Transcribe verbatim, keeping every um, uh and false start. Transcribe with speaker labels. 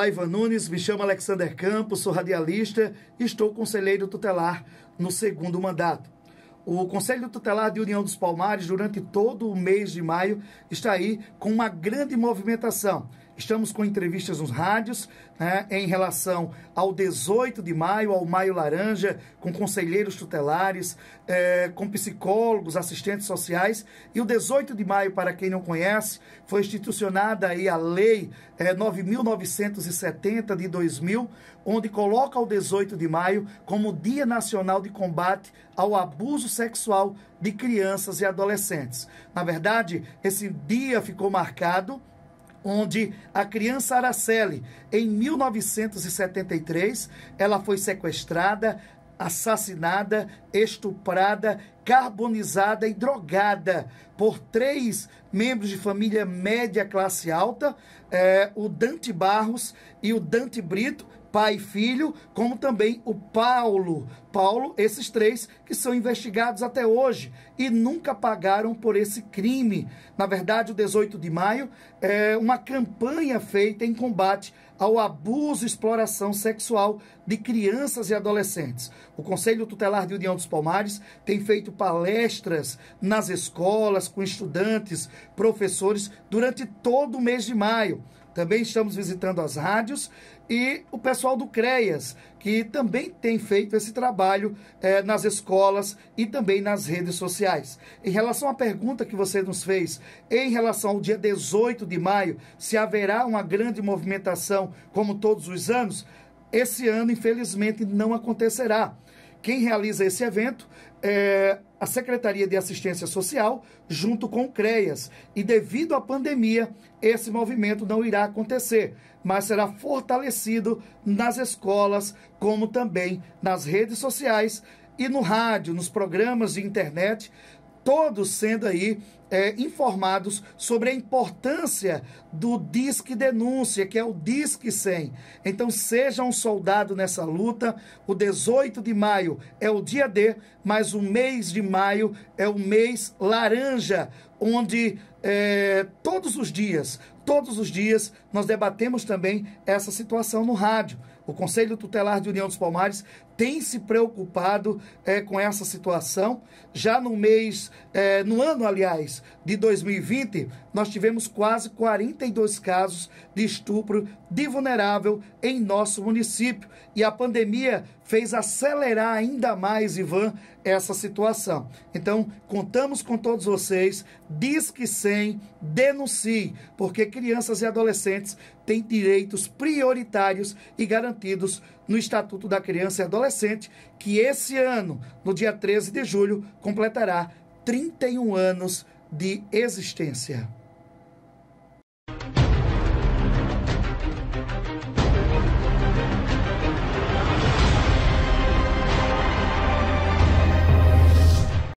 Speaker 1: Olá, Ivan Nunes, me chamo Alexander Campos, sou radialista e estou conselheiro tutelar no segundo mandato. O Conselho Tutelar de União dos Palmares, durante todo o mês de maio, está aí com uma grande movimentação. Estamos com entrevistas nos rádios, né, em relação ao dezoito de maio, ao Maio Laranja, com conselheiros tutelares, é, com psicólogos, assistentes sociais. E o dezoito de maio, para quem não conhece, foi institucionada aí a Lei é, nove mil novecentos e setenta de dois mil, onde coloca o dezoito de maio como Dia Nacional de Combate ao Abuso Sexual de Crianças e Adolescentes. Na verdade, esse dia ficou marcado onde a criança Araceli, em mil novecentos e setenta e três, ela foi sequestrada, assassinada, estuprada, carbonizada e drogada por três membros de família média classe alta, é, o Dante Barros e o Dante Brito, pai e filho, como também o Paulo. Paulo, esses três que são investigados até hoje e nunca pagaram por esse crime. Na verdade, o dezoito de maio é uma campanha feita em combate ao abuso e exploração sexual de crianças e adolescentes. O Conselho Tutelar de União dos Palmares tem feito palestras nas escolas, com estudantes, professores, durante todo o mês de maio. Também estamos visitando as rádios e o pessoal do CREAS, que também tem feito esse trabalho eh, nas escolas e também nas redes sociais. Em relação à pergunta que você nos fez, em relação ao dia dezoito de maio, se haverá uma grande movimentação como todos os anos, esse ano, infelizmente, não acontecerá. Quem realiza esse evento é a Secretaria de Assistência Social, junto com o CREAS. E devido à pandemia, esse movimento não irá acontecer, mas será fortalecido nas escolas, como também nas redes sociais e no rádio, nos programas de internet, todos sendo aí é, informados sobre a importância do Disque Denúncia, que é o Disque cem. Então, seja um soldado nessa luta. O dezoito de maio é o dia D, mas o mês de maio é o mês laranja, onde é, todos os dias, todos os dias, nós debatemos também essa situação no rádio. O Conselho Tutelar de União dos Palmares tem se preocupado é, com essa situação. Já no mês, é, no ano, aliás, de dois mil e vinte, nós tivemos quase quarenta e dois casos de estupro de vulnerável em nosso município. E a pandemia fez acelerar ainda mais, Ivan, essa situação. Então, contamos com todos vocês. Disque cem, denuncie, porque crianças e adolescentes têm direitos prioritários e garantidos no Estatuto da Criança e Adolescente, que esse ano, no dia treze de julho, completará trinta e um anos de existência.